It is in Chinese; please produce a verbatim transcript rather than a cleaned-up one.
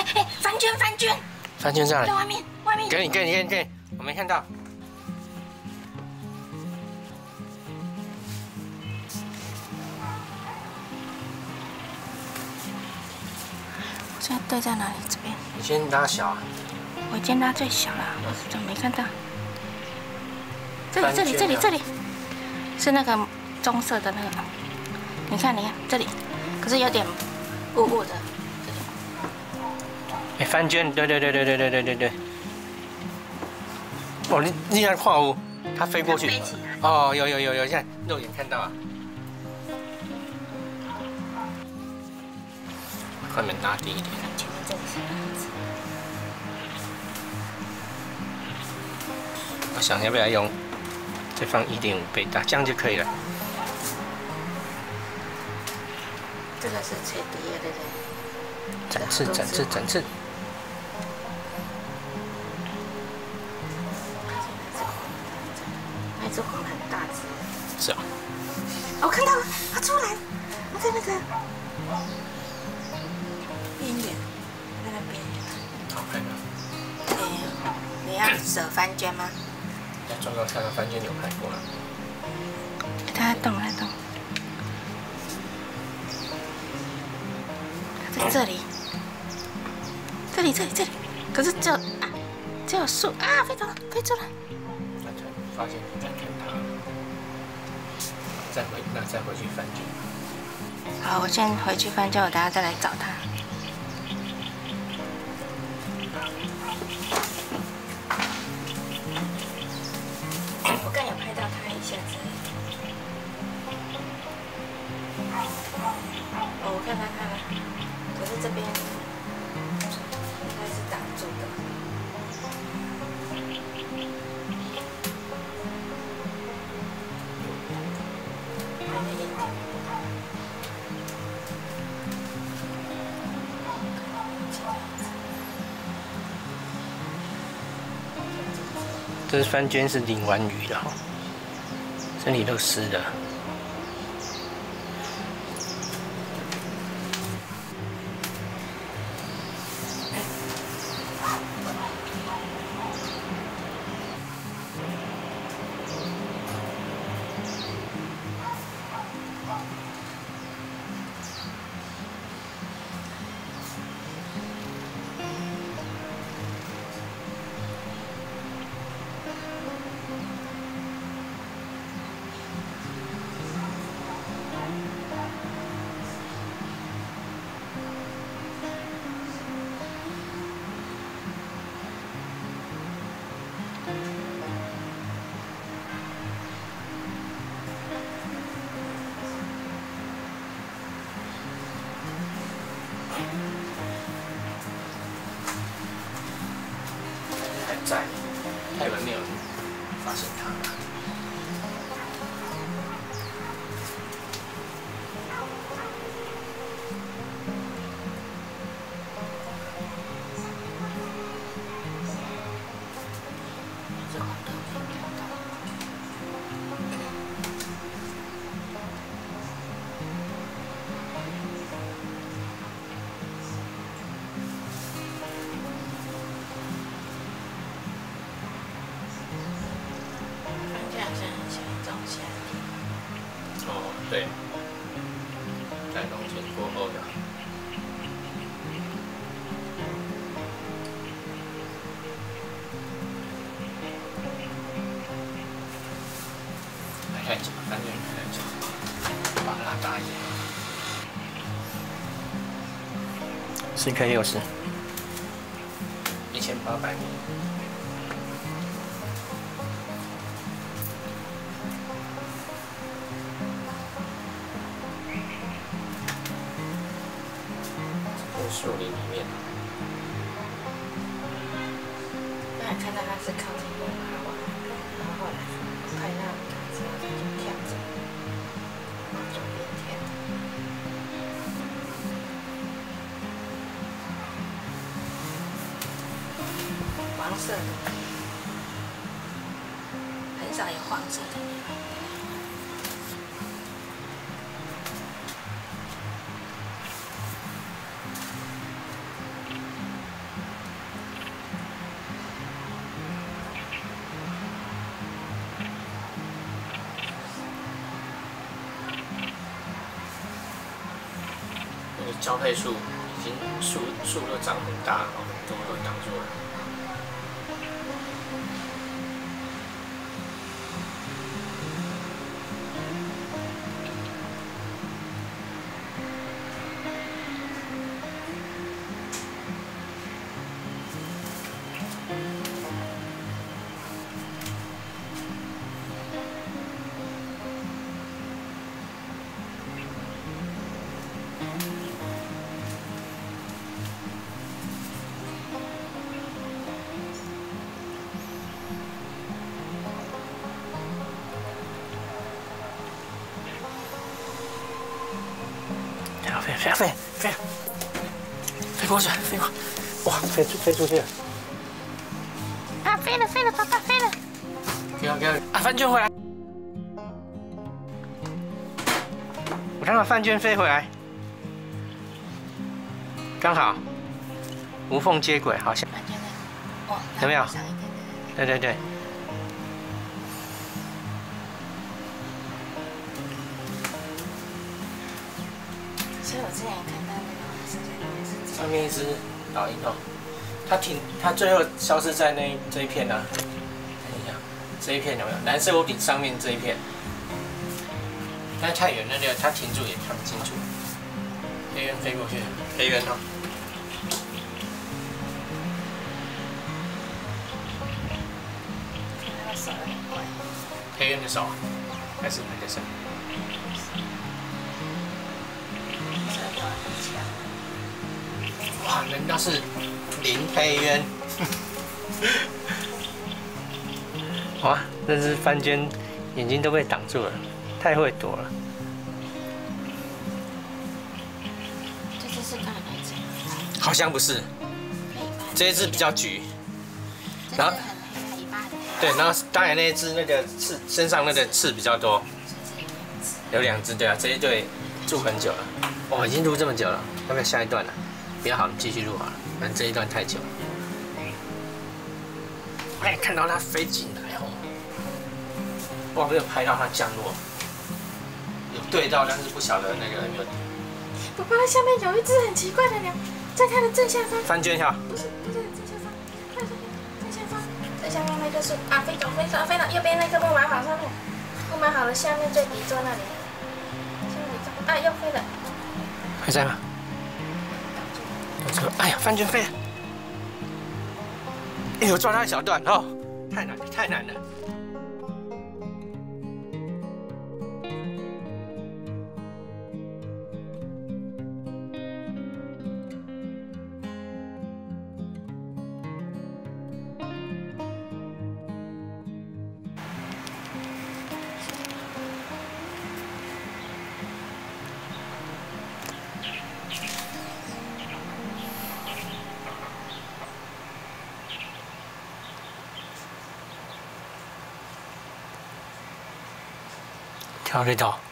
哎，番娟，番娟， 番娟在哪里？ 在外面，外面。 给你，给你，给你，给你，我没看到。 现在对在哪里？这边。 你先拉小啊。 我已经拉最小了，我怎么没看到？这里，这里，这里，这里，是那个棕色的那个。你看，你看这里，可是有点雾雾的。 哎，番娟，对对对对对对对对对。哦，你你在看有，它飞过去。哦，有有有有，现在肉眼看到啊。快门拉低一点。 前面这里是样子。 我想要不要用再放一点五倍大，这样就可以了。 这个是吹笛的，对不对？ 展翅，展翅，展翅。 那只黄很大只。 是啊。 我看到了，它出来了，它在那个边缘，那个边缘。 好看啊。 对，你要舍番娟吗？ 在状况看到番娟有拍过了。 它在动，它在动。它在这里，这里，这里，这里。可是只有啊，只有树啊，飞走了，飞出来。 那才发现你在看它。再回，那再回去番娟。 好，我先回去番娟，我等下再来找它。我刚有拍到它一下子。哦，我看它看了，可是这边应该是挡住的。还有一点。 这是番娟，是淋完雨的哈，身体都湿了。还在，他们没有发现它。 这黄豆可以看到。 哦，对，在农田过后的。还太紧，反正太紧，把它拉大一点。四 K 六十，一千八百米。树林里面， 那还看到它是靠近我爬完，然后后来拍到它之后它就跳走，往左边跳。黄色的，很少有黄色的。 个交配树已经树树都长很大了，都都挡住了。飞飞飞飞飞过去，飞过，哇，飞出飞出去了！ 啊，飞了飞了，爸爸飞了！ 给我给我，啊，饭圈回来！我看到饭圈飞回来，刚好无缝接轨，好像有没有？对对对。 所以我之前看到那个上面一只老鹰哦，它停，它最后消失在那这一片啊。看一下，这一片有没有？蓝色屋顶上面这一片，但是太远，那个它停住也看不清楚。黑鸢飞过去，黑鸢哦。 那个手有点怪。 黑鸢的手，还是那个手？ 哇，人家是林黑鸢，哇，这只番娟眼睛都被挡住了，太会躲了。 这只是刚才那只？ 好像不是，这一只比较橘。 然后很黑，尾巴很黑。 对，然后当然那一只那个刺身上那个刺比较多，有两只，对啊，这一对住很久了。哇，已经录这么久了，要不要下一段了？ 比较好，继续录好了，反正这一段太久了。哎，看到它飞进来哦，哇，没有拍到它降落，有对到，但是不晓得那个有没有。 爸爸，下面有一只很奇怪的鸟，在它的正下方。 番娟哈？ 不是，不是正下方，快快正下方，正下方那个是啊，飞走飞走飞到右边那个木马好上面，木马好的下面最底座那里，下面啊又飞了， 还在吗？ 哎呀，番娟飞了！哎呦，抓它一小段哦，太难了，太难了。跳这道。